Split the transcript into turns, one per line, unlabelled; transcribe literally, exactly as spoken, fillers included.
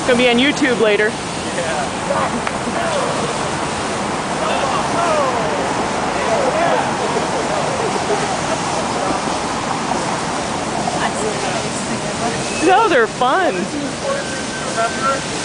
It's gonna be on YouTube later. No, they're fun.